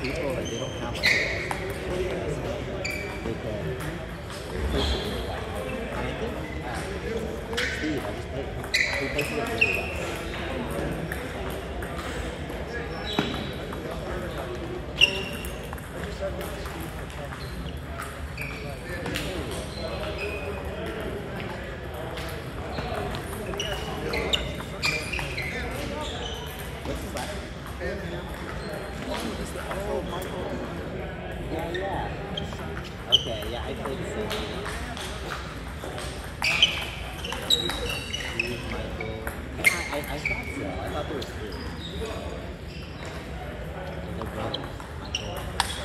people, like, they don't have like they can place it really well. And I think Steve, I just played, he places it really well. What's his last name? Oh, Michael. Yeah, yeah. Okay, yeah, I played the same game. Steve, Michael. Yeah, I thought so. I thought there was three. And they're brothers. Michael.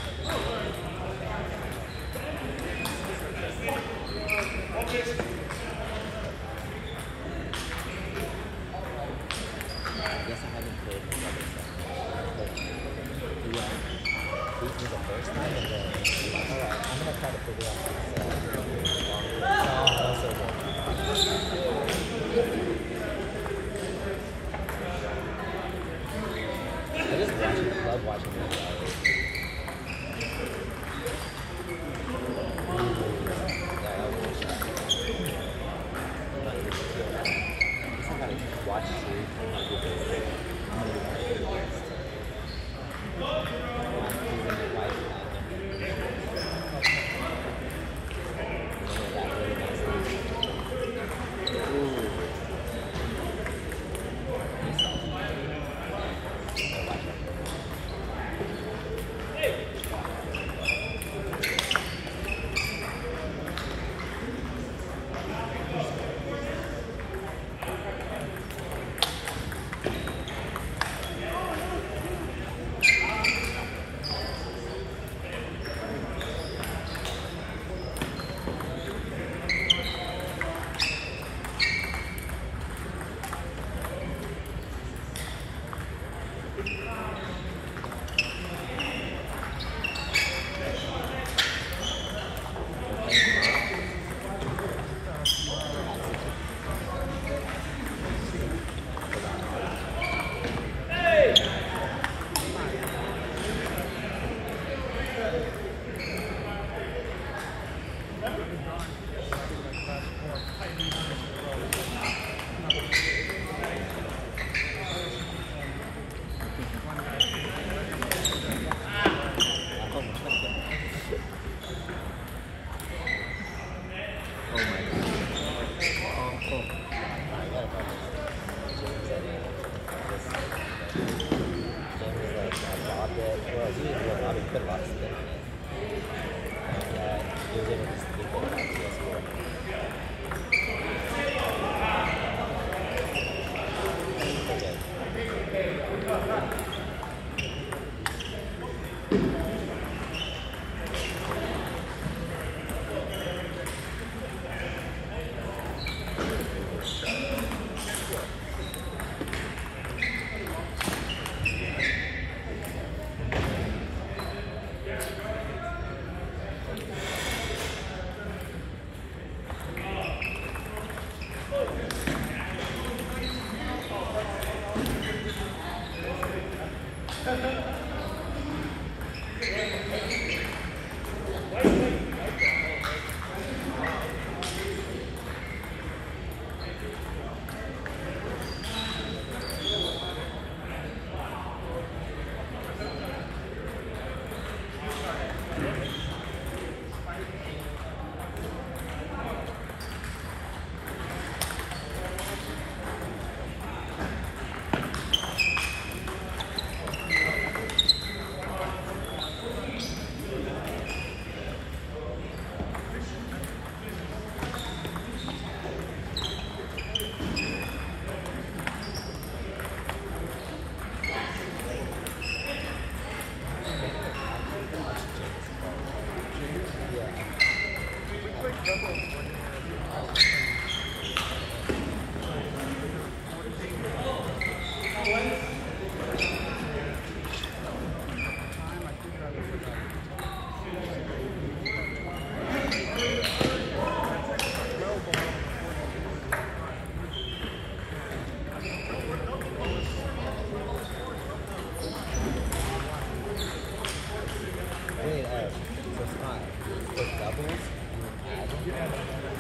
I guess I haven't played the other stuff. But yeah, these were the first time, and then alright, I'm gonna try to figure out this also good. I just love watching these guys. Yeah, I was I'm not even sure. I guess I gotta watch the series and how good they are. I'm gonna be very honest. fine. For doubles, you add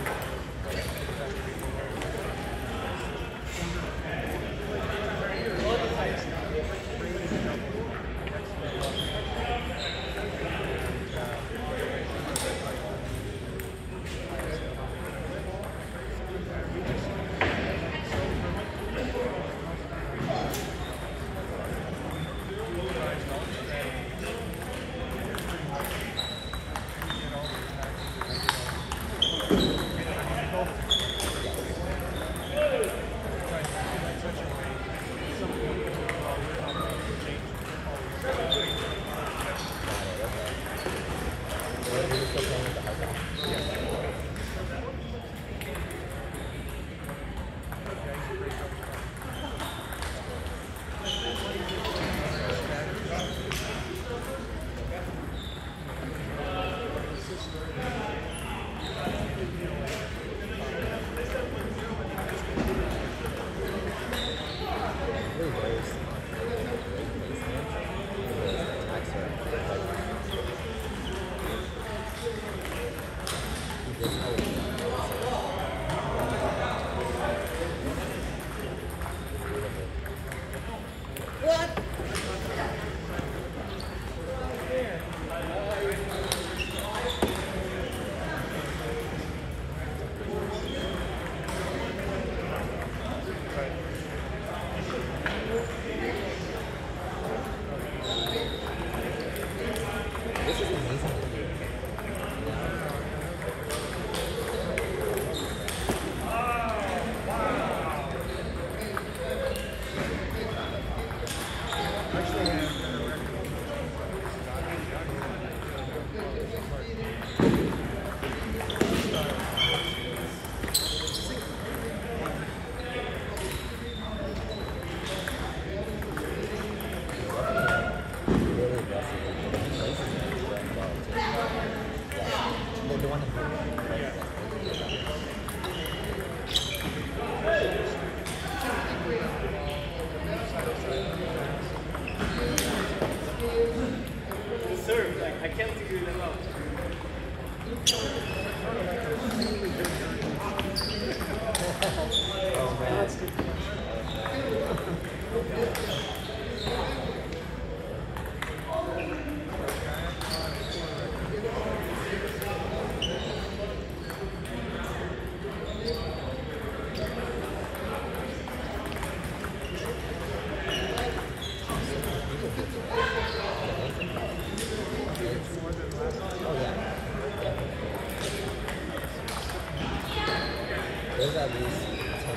There's at least 10,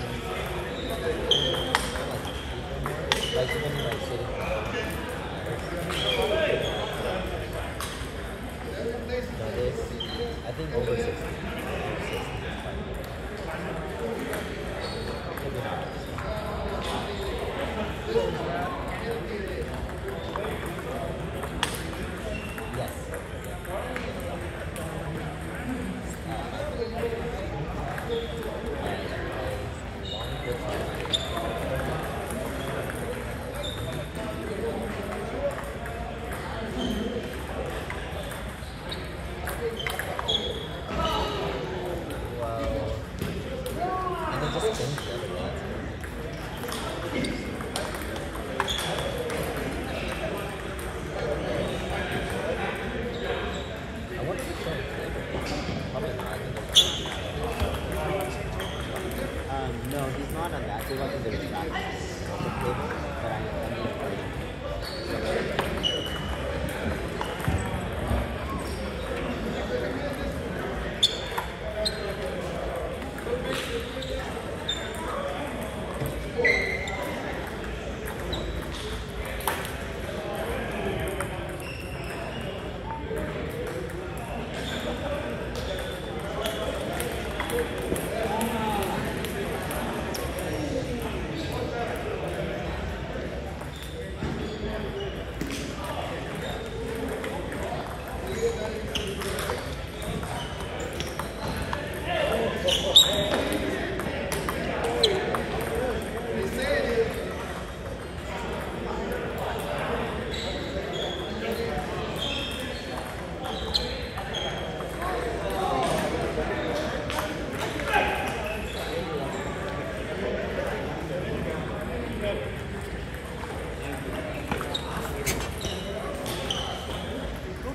like even like sitting no, this, I think over 60. Over 60 is fine. Maybe not. Yes.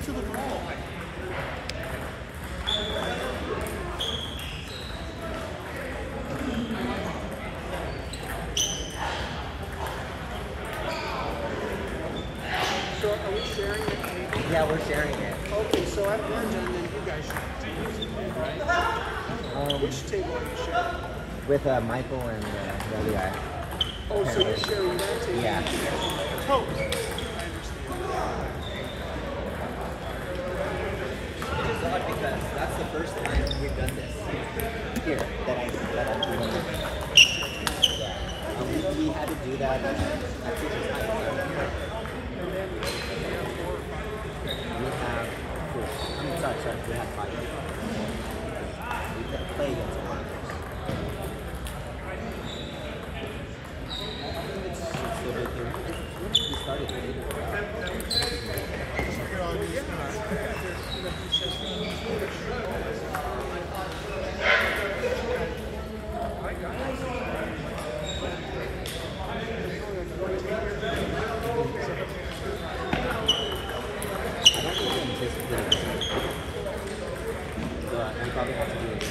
to the ball. So are we sharing the table? Yeah, we're sharing it. Okay, so at one end, then you guys should right? Which table are you sharing? With Michael and the other guy. Oh, so you're sharing that table? Yeah. Oh. It's odd because that's the first time we've done this here that I'm doing. Yeah. We had to do that at Teachers Heights. We have four. I mean, sorry, we have 5. We can play against one. We started with we probably have to do it.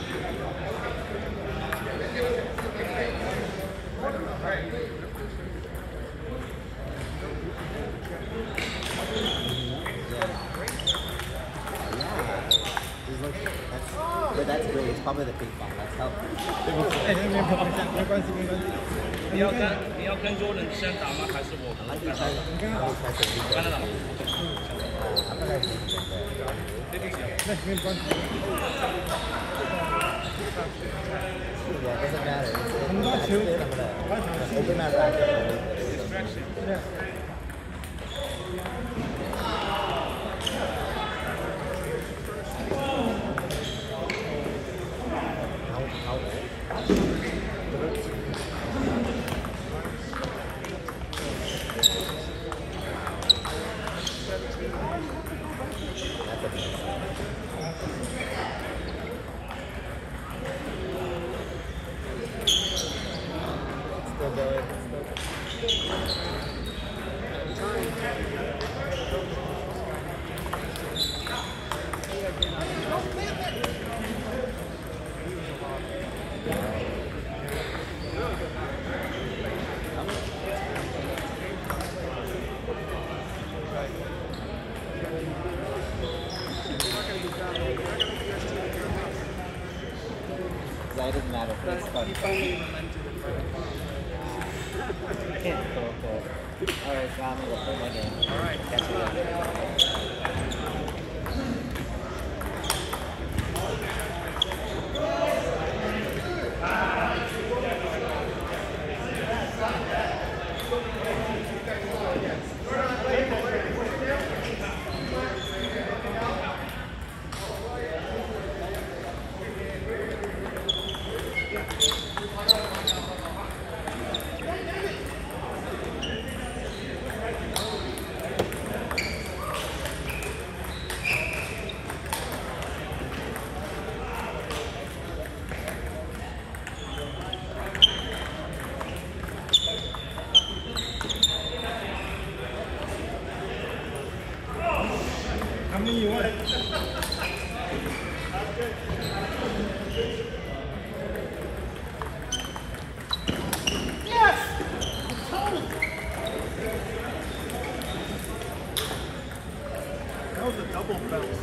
But that's great. It's probably the big ball. That's helpful. 你要跟 Jordan 先打吗？还是我？ I like to try to. I'm gonna Yeah, it doesn't matter. I'm gonna open my racket. How old? Still going. It doesn't matter. It's fun. Cool. Alright, so I'm gonna go play my game. Alright. Catch you How many you want? Yes! That was a double bounce.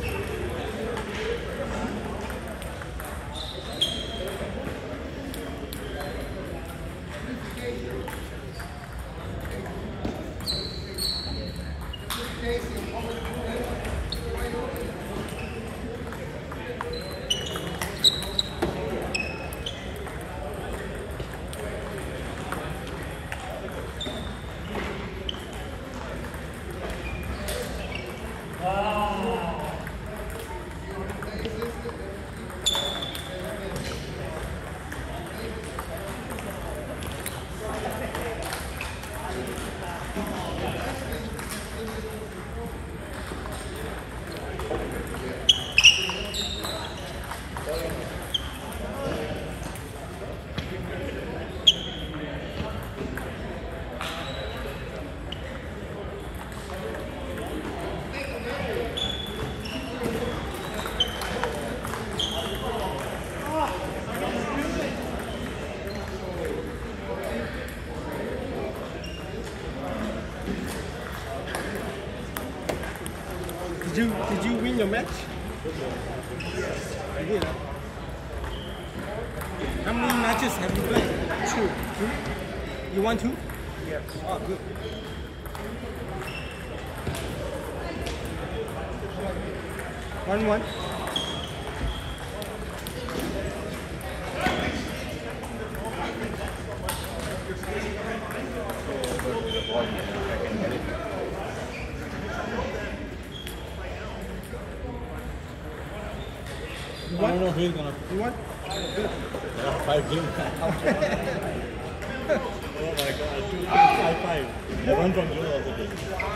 Did you win your match? You did. Huh? How many matches have you played? Two. You won two? Yeah. Oh, good. 1-1. I don't know who is gonna. You won? There are 5 games. Oh my god, 2 games, 5-5. The one from June also did.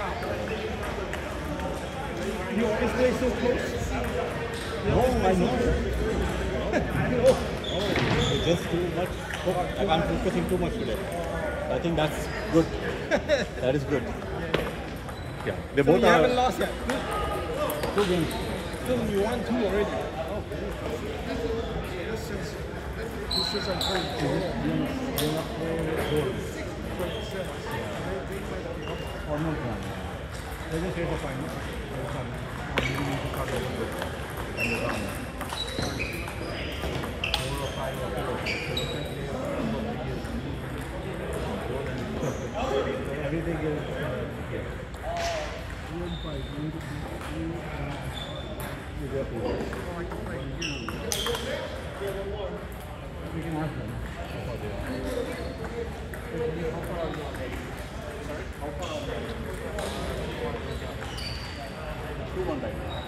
You always play so close? No, I know. No, it's just too much. I'm focusing too much today. I think that's good. That is good. Yeah, they So both you haven't are lost yet? Good. 2 games. So you won 2 already? Oh, this is a point. Almost done. They just wait for final. Everything is here. We can ask them. How far are you? 2-1 right now.